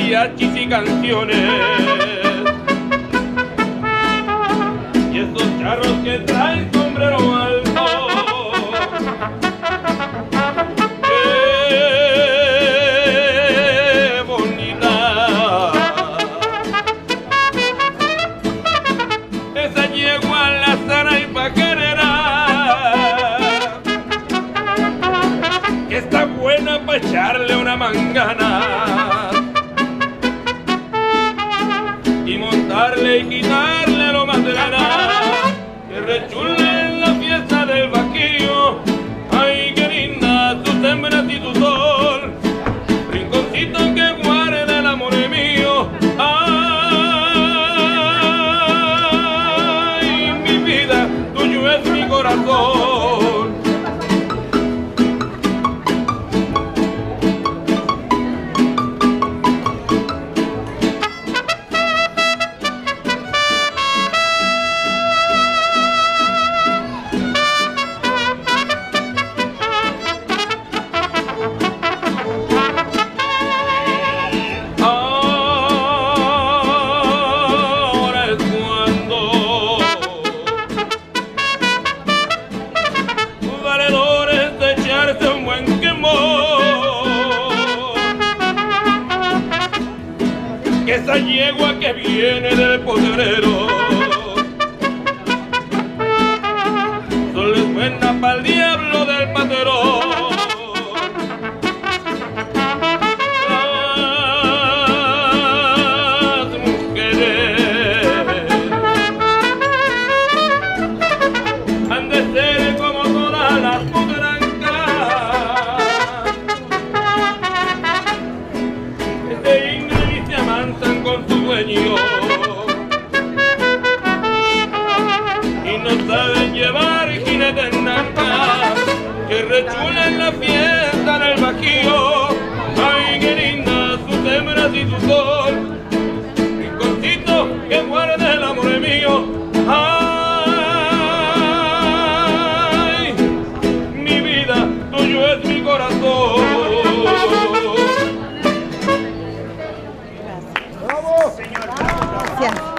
mariachis y canciones. Y estos charros que traen sombrero alto, qué bonita. Esa yegua la sana y pajarera, que está buena pa' echarle una mangana y montarle y quitarle lo más de lana, que rechule en la fiesta del vaquillo. Ay, qué linda tus hembras y tu sol, rinconcito que guarde el amor mío. Ay, mi vida, tuyo es mi corazón. Que esa yegua que viene del potrero solo es buena pa'l diablo del paterón. Las mujeres han de ser como todas las potrancas, que se ingran y se amansan con su dueño y no saben llevar jinetes nancas, que rechulen la fiesta en el bajío. Ay, qué linda sus hembras y su sol, rinconcito que guarde el amor mío. Ay, mi vida, tuyo es mi corazón. ¡Bravo! Señor. Gracias.